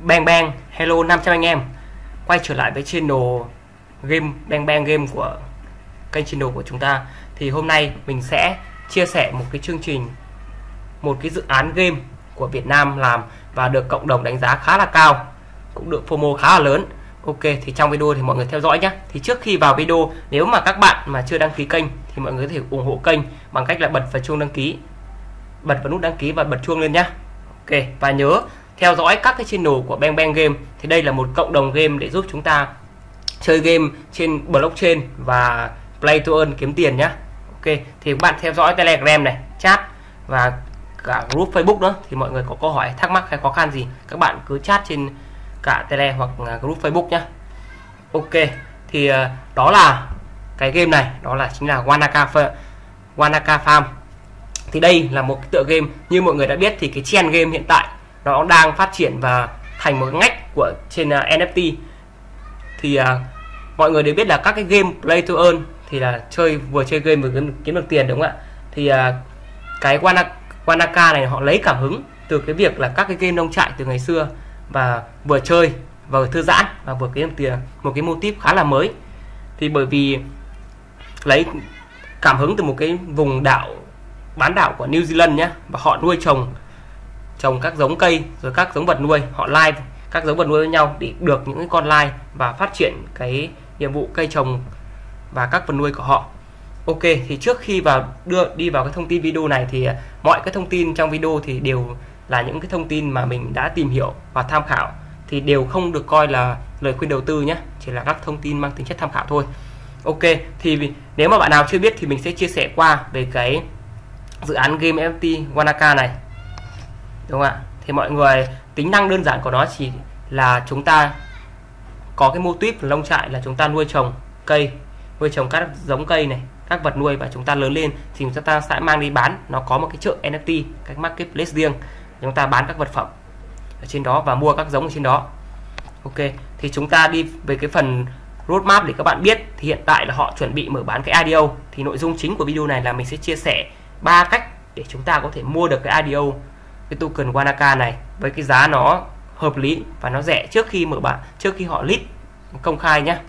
Bang Bang, hello 500 anh em quay trở lại với channel game Bang Bang Game của kênh channel của chúng ta. Thì hôm nay mình sẽ chia sẻ một cái chương trình, một cái dự án game của Việt Nam làm và được cộng đồng đánh giá khá là cao, cũng được FOMO khá là lớn. Ok, thì trong video thì mọi người theo dõi nhé. Thì trước khi vào video, nếu mà các bạn mà chưa đăng ký kênh thì mọi người có thể ủng hộ kênh bằng cách là bật vào chuông đăng ký, bật vào nút đăng ký và bật chuông lên nhé. Ok, và nhớ theo dõi các cái channel của Bang Bang Game. Thì đây là một cộng đồng game để giúp chúng ta chơi game trên blockchain và play to earn, kiếm tiền nhé. Ok, thì các bạn theo dõi Telegram này, chat và cả group Facebook nữa. Thì mọi người có câu hỏi, thắc mắc hay khó khăn gì, các bạn cứ chat trên cả Tele hoặc group Facebook nhé. Ok, thì đó là cái game này, đó là chính là Wanaka Farm. Thì đây là một cái tựa game như mọi người đã biết, thì cái trend game hiện tại nó đang phát triển và thành một cái ngách của trên NFT. Thì mọi người đều biết là các cái game play to earn thì là vừa chơi game vừa kiếm được tiền, đúng không ạ? Thì cái Wanaka này họ lấy cảm hứng từ cái việc là các cái game nông trại từ ngày xưa, và vừa chơi vừa thư giãn và vừa kiếm được tiền, một cái mô típ khá là mới. Thì bởi vì lấy cảm hứng từ một cái vùng bán đảo của New Zealand nhé, và họ nuôi trồng các giống cây rồi các giống vật nuôi, họ live các giống vật nuôi với nhau để được những cái con live và phát triển cái nhiệm vụ cây trồng và các vật nuôi của họ. Ok, thì trước khi đi vào cái thông tin video này thì mọi cái thông tin trong video thì đều là những cái thông tin mà mình đã tìm hiểu và tham khảo, thì đều không được coi là lời khuyên đầu tư nhé, chỉ là các thông tin mang tính chất tham khảo thôi. Ok, thì nếu mà bạn nào chưa biết thì mình sẽ chia sẻ qua về cái dự án game NFT Wanaka này, đúng không ạ? Thì mọi người, tính năng đơn giản của nó chỉ là chúng ta có cái mô típ nông trại, là chúng ta nuôi trồng cây, nuôi trồng các giống cây này, các vật nuôi, và chúng ta lớn lên thì chúng ta sẽ mang đi bán. Nó có một cái chợ NFT, cái marketplace riêng, chúng ta bán các vật phẩm ở trên đó và mua các giống ở trên đó. Ok, thì chúng ta đi về cái phần roadmap để các bạn biết. Thì hiện tại là họ chuẩn bị mở bán cái IDO. Thì nội dung chính của video này là mình sẽ chia sẻ 3 cách để chúng ta có thể mua được cái IDO, cái token Wanaka này, với cái giá nó hợp lý và nó rẻ trước khi mở bán, trước khi họ list công khai nhé.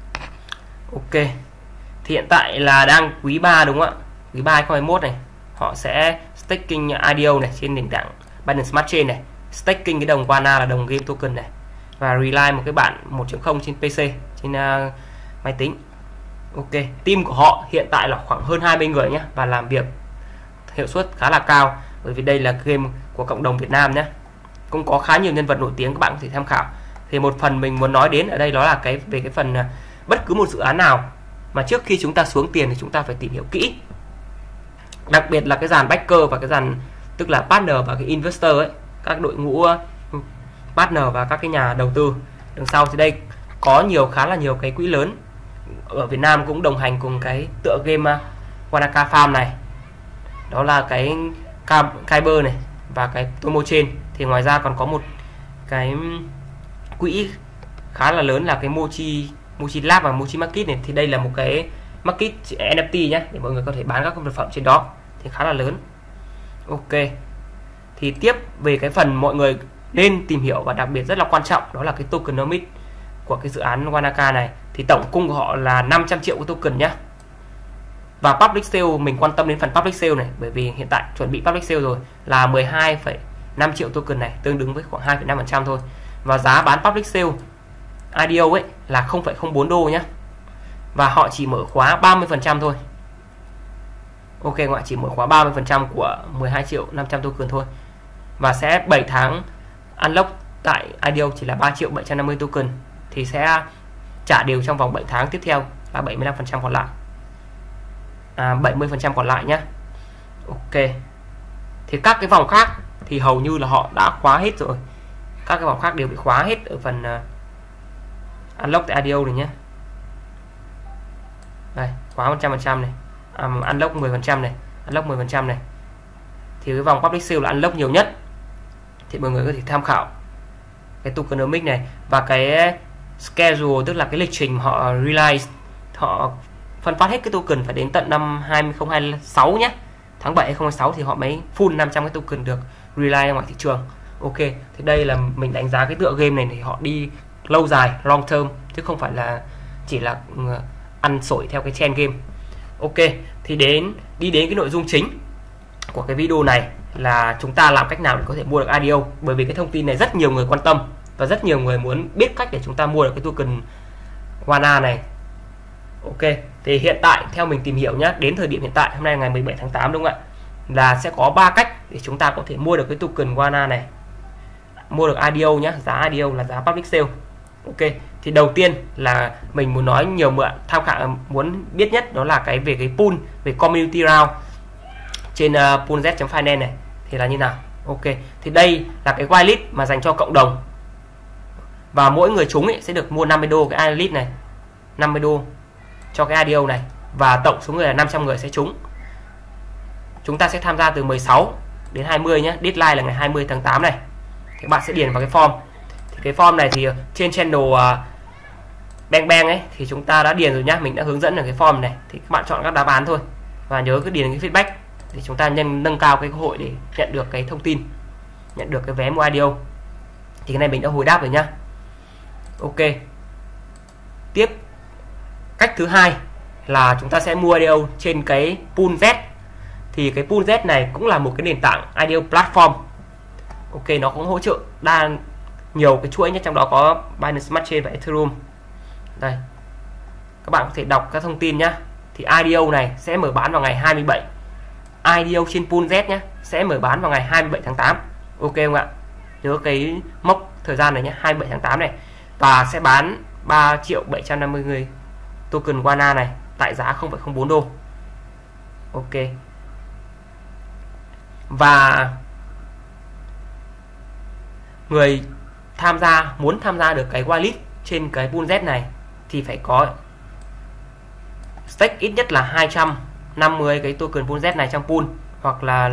Ok, thì hiện tại là đang quý 3, đúng không ạ? Quý 3 2021 này, họ sẽ staking IDO này trên nền tảng Binance Smart Chain này, staking cái đồng Wana là đồng game token này, và rely một cái bản 1.0 trên PC, trên máy tính. Ok, team của họ hiện tại là khoảng hơn 20 người nhé, và làm việc hiệu suất khá là cao, bởi vì đây là game của cộng đồng Việt Nam nhé. Cũng có khá nhiều nhân vật nổi tiếng, các bạn có thể tham khảo. Thì một phần mình muốn nói đến ở đây đó là về cái phần bất cứ một dự án nào mà trước khi chúng ta xuống tiền thì chúng ta phải tìm hiểu kỹ, đặc biệt là cái dàn backer và cái dàn, tức là partner và cái investor ấy, các đội ngũ partner và các cái nhà đầu tư đằng sau. Thì đây có khá là nhiều cái quỹ lớn ở Việt Nam cũng đồng hành cùng cái tựa game Wanaka Farm này, đó là cái Kyber này và cái Tomo Chain. Thì ngoài ra còn có một cái quỹ khá là lớn là cái Mochi Lab và Mochi Market này. Thì đây là một cái market NFT nhé, để mọi người có thể bán các vật phẩm trên đó, thì khá là lớn. Ok, thì tiếp về cái phần mọi người nên tìm hiểu và đặc biệt rất là quan trọng, đó là cái tokenomics của cái dự án Wanaka này. Thì tổng cung của họ là 500 triệu cái token nhé. Và public sale, mình quan tâm đến phần public sale này, bởi vì hiện tại chuẩn bị public sale rồi, là 12,5 triệu token này, tương đương với khoảng 2,5% thôi. Và giá bán public sale IDO ấy là 0,04 đô nhé. Và họ chỉ mở khóa 30% thôi. Ok, họ chỉ mở khóa 30% của 12 triệu 500 token thôi. Và sẽ 7 tháng unlock tại IDO chỉ là 3 triệu 750 token. Thì sẽ trả đều trong vòng 7 tháng tiếp theo là 75% còn lại, 70% còn lại nhé. Ok, thì các cái vòng khác thì hầu như là họ đã khóa hết rồi. Các cái vòng khác đều bị khóa hết ở phần unlock tại IDO này nhé. Đây, khóa 100% này, unlock 10% này, unlock 10% này. Thì cái vòng public sale là unlock nhiều nhất. Thì mọi người có thể tham khảo cái tokenomics này và cái schedule, tức là cái lịch trình họ release, họ phân phát hết cái token phải đến tận năm 2026 nhé. Tháng 7 2026 thì họ mới full 500 cái token được release ra ngoài thị trường. Ok, thì đây là mình đánh giá cái tựa game này thì họ đi lâu dài, long term, chứ không phải là chỉ là ăn sổi theo cái trend game. Ok, thì đi đến cái nội dung chính của cái video này là chúng ta làm cách nào để có thể mua được IDO. Bởi vì cái thông tin này rất nhiều người quan tâm và rất nhiều người muốn biết cách để chúng ta mua được cái token WANA này. Ok, thì hiện tại theo mình tìm hiểu nhé, đến thời điểm hiện tại hôm nay ngày 17 tháng 8 đúng không ạ, là sẽ có 3 cách để chúng ta có thể mua được cái token WANA này, mua được IDO nhé. Giá IDO là giá public sale. Ok, thì đầu tiên là mình muốn nói nhiều mượn tham khảo, muốn biết nhất đó là cái về cái pool, về community round trên poolz.finance này thì là như nào. Ok, thì đây là cái whitelist mà dành cho cộng đồng, và mỗi người trúng sẽ được mua 50 đô cái whitelist này, 50 đô cho cái IDO này, và tổng số người là 500 người sẽ trúng. Chúng ta sẽ tham gia từ 16 đến 20 nhé, deadline là ngày 20 tháng 8 này. Thì các bạn sẽ điền vào cái form. Thì cái form này thì trên channel Bang Bang ấy thì chúng ta đã điền rồi nhá, mình đã hướng dẫn ở cái form này. Thì các bạn chọn các đáp án thôi và nhớ cứ điền cái feedback để chúng ta nâng cao cái cơ hội để nhận được cái thông tin, nhận được cái vé mua IDO. Thì cái này mình đã hồi đáp rồi nhá. Ok, tiếp cách thứ hai là chúng ta sẽ mua IDO trên cái poolz. Thì cái poolz này cũng là một cái nền tảng IDO platform. Ok, nó cũng hỗ trợ nhiều cái chuỗi nhất, trong đó có Binance Smart Chain và Ethereum. Đây, các bạn có thể đọc các thông tin nhé. Thì IDO này sẽ mở bán vào ngày 27. IDO trên poolz nhé sẽ mở bán vào ngày 27 tháng 8. Ok không ạ? Nhớ cái mốc thời gian này nhé, 27 tháng 8 này. Và sẽ bán 3.750.000 token WANA này tại giá 0,04 đô. Ok. Và người muốn tham gia được cái whitelist trên cái poolz này thì phải có stake ít nhất là 250 cái token poolz này trong pool, hoặc là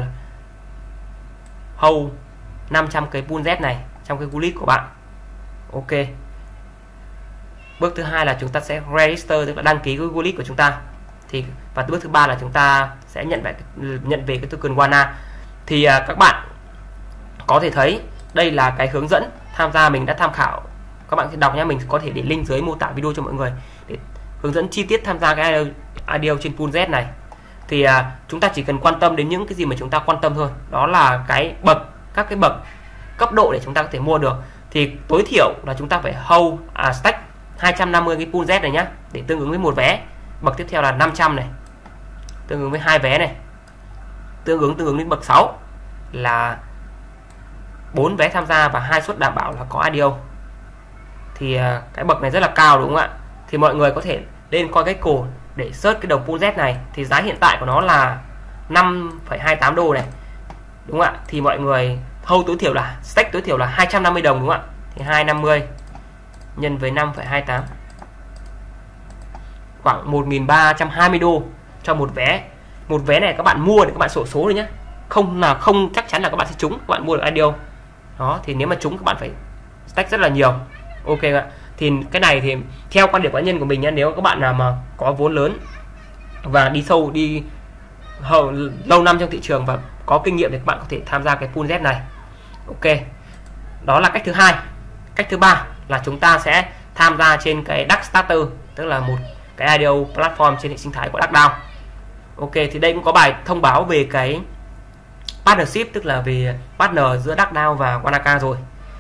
hold 500 cái poolz này trong cái whitelist của bạn. Ok. Bước thứ hai là chúng ta sẽ register, tức là đăng ký cái whitelist của chúng ta. Thì và bước thứ ba là chúng ta sẽ nhận về cái token WANA. Thì các bạn có thể thấy đây là cái hướng dẫn tham gia mình đã tham khảo. Các bạn sẽ đọc nhé, mình có thể để link dưới mô tả video cho mọi người để hướng dẫn chi tiết tham gia cái IDO trên poolz này. Thì chúng ta chỉ cần quan tâm đến những cái gì mà chúng ta quan tâm thôi. Đó là các cái bậc cấp độ để chúng ta có thể mua được. Thì tối thiểu là chúng ta phải hold stake 250 cái poolz này nhá, để tương ứng với một vé. Bậc tiếp theo là 500 này, tương ứng với 2 vé này. Tương ứng đến bậc 6 là 4 vé tham gia và 2 suất đảm bảo là có IDO. Thì cái bậc này rất là cao đúng không ạ? Thì mọi người có thể lên coi cái cổ để search cái đồng poolz này. Thì giá hiện tại của nó là 5,28 đô này, đúng không ạ? Thì mọi người hold tối thiểu là stake tối thiểu là 250 đồng đúng không ạ? Thì 250 nhân với 5,28 khoảng 1.320 đô cho một vé. Một vé này các bạn mua để các bạn sổ số rồi nhé, không chắc chắn là các bạn sẽ trúng, các bạn mua được IDO đó. Thì nếu mà trúng các bạn phải stake rất là nhiều. Ok ạ. Thì cái này thì theo quan điểm cá nhân của mình nhé, nếu các bạn nào mà có vốn lớn và đi sâu, đi lâu năm trong thị trường và có kinh nghiệm thì các bạn có thể tham gia cái poolz này. Ok, đó là cách thứ hai. Cách thứ ba là chúng ta sẽ tham gia trên cái DAX Starter, tức là một cái IDO platform trên hệ sinh thái của DAX. Ok, thì đây cũng có bài thông báo về cái partnership, tức là về partner giữa DAX và Wanaka rồi.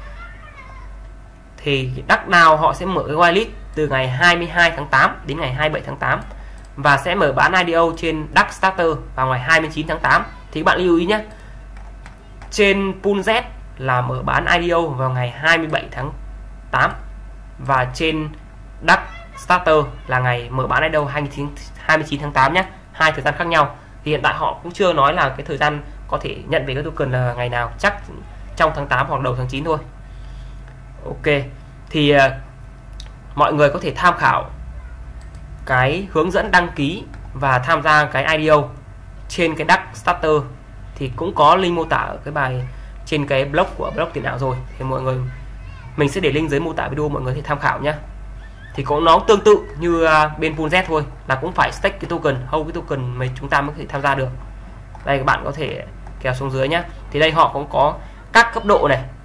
Thì DAX họ sẽ mở cái whitelist từ ngày 22 tháng 8 đến ngày 27 tháng 8 và sẽ mở bán IDO trên DAX Starter vào ngày 29 tháng 8. Thì các bạn lưu ý nhé, trên poolz là mở bán IDO vào ngày 27 tháng 8 và trên DAX Starter là ngày mở bán IDO 29 tháng 8 nhé, hai thời gian khác nhau. Thì hiện tại họ cũng chưa nói là cái thời gian có thể nhận về cái token là ngày nào, chắc trong tháng 8 hoặc đầu tháng 9 thôi. Ok, thì mọi người có thể tham khảo cái hướng dẫn đăng ký và tham gia cái IDO trên cái DAX Starter, thì cũng có link mô tả ở cái bài trên cái blog của blog tiền ảo rồi. Thì mọi người, mình sẽ để link dưới mô tả video, mọi người có thể tham khảo nhé. Thì cũng nó tương tự như bên poolz thôi, là cũng phải stake cái token, hold cái token mà chúng ta mới có thể tham gia được. Đây các bạn có thể kéo xuống dưới nhé. Thì đây họ cũng có các cấp độ này,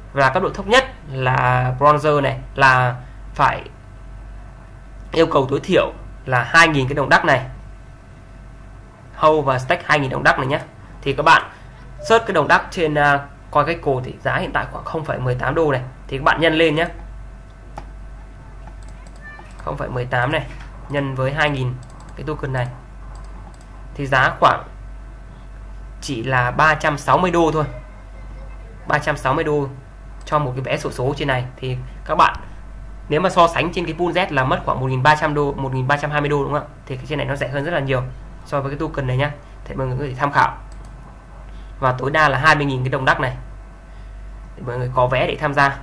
Và cấp độ thấp nhất là bronzer này là phải yêu cầu tối thiểu là 2.000 cái đồng đắc này, hold và stake 2.000 đồng đắc này nhé. Thì các bạn search cái đồng đắc trên CoinGecko thì giá hiện tại khoảng 0,18 đô này, thì các bạn nhân lên nhé, 0,18 này nhân với 2.000 cái token này thì giá khoảng chỉ là 360 đô thôi, 360 đô cho một cái vé xổ số trên này. Thì các bạn nếu mà so sánh trên cái pool Z là mất khoảng 1.300 đô, 1.320 đô đúng không ạ? Thì cái trên này nó rẻ hơn rất là nhiều so với cái token này nhá. Thì mọi người có thể tham khảo. Và tối đa là 20.000 cái đồng đắc này để mọi người có vé để tham gia.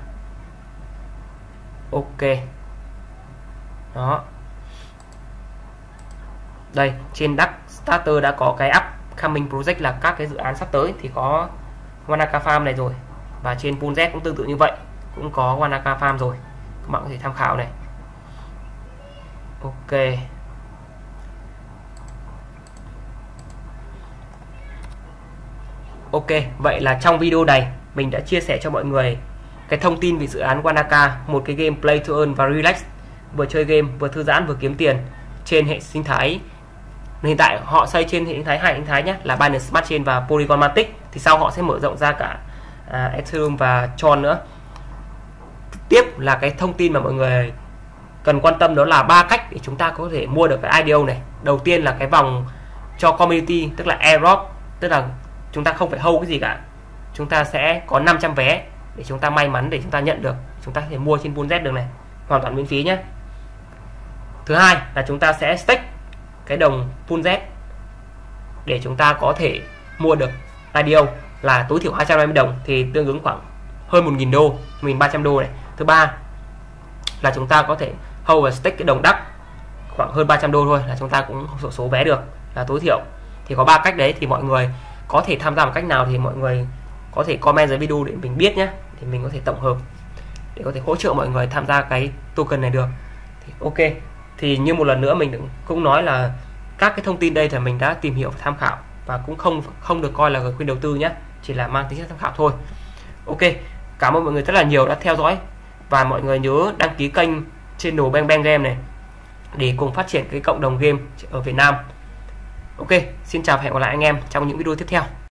Ok. Đó. Đây, trên DAX Starter đã có cái upcoming project là các cái dự án sắp tới, thì có Wanaka Farm này rồi. Và trên pool Z cũng tương tự như vậy, cũng có Wanaka Farm rồi. Các bạn có thể tham khảo này. Ok. Ok, vậy là trong video này mình đã chia sẻ cho mọi người cái thông tin về dự án Wanaka, một cái game play to earn và relax, vừa chơi game vừa thư giãn vừa kiếm tiền trên hệ sinh thái. Hiện tại họ xây trên hệ sinh thái hai hệ sinh thái nhé, là Binance Smart Chain và Polygon Matic. Thì sau họ sẽ mở rộng ra cả Ethereum và Tron nữa. Tiếp là cái thông tin mà mọi người cần quan tâm, đó là 3 cách để chúng ta có thể mua được cái IDO này. Đầu tiên là cái vòng cho community, tức là airdrop, tức là chúng ta không phải hold cái gì cả, chúng ta sẽ có 500 vé để chúng ta may mắn để chúng ta nhận được, chúng ta có thể mua trên pool Z được này, hoàn toàn miễn phí nhé. Thứ hai là chúng ta sẽ stake cái đồng pool Z để chúng ta có thể mua được IDO là tối thiểu 220 đồng, thì tương ứng khoảng hơn 1.000 đô, 1.300 đô này. Thứ ba là chúng ta có thể hold và stake cái đồng đắc khoảng hơn 300 đô thôi, là chúng ta cũng số vé được là tối thiểu. Thì có 3 cách đấy, thì mọi người có thể tham gia một cách nào thì mọi người có thể comment dưới video để mình biết nhé, thì mình có thể tổng hợp để có thể hỗ trợ mọi người tham gia cái token này được. Thì ok, thì như một lần nữa mình cũng nói là các cái thông tin đây thì mình đã tìm hiểu và tham khảo, và cũng không được coi là lời khuyên đầu tư nhé, chỉ là mang tính chất tham khảo thôi. Ok, cảm ơn mọi người rất là nhiều đã theo dõi, và mọi người nhớ đăng ký kênh channel Bang Bang Game này để cùng phát triển cái cộng đồng game ở Việt Nam. Ok, xin chào và hẹn gặp lại anh em trong những video tiếp theo.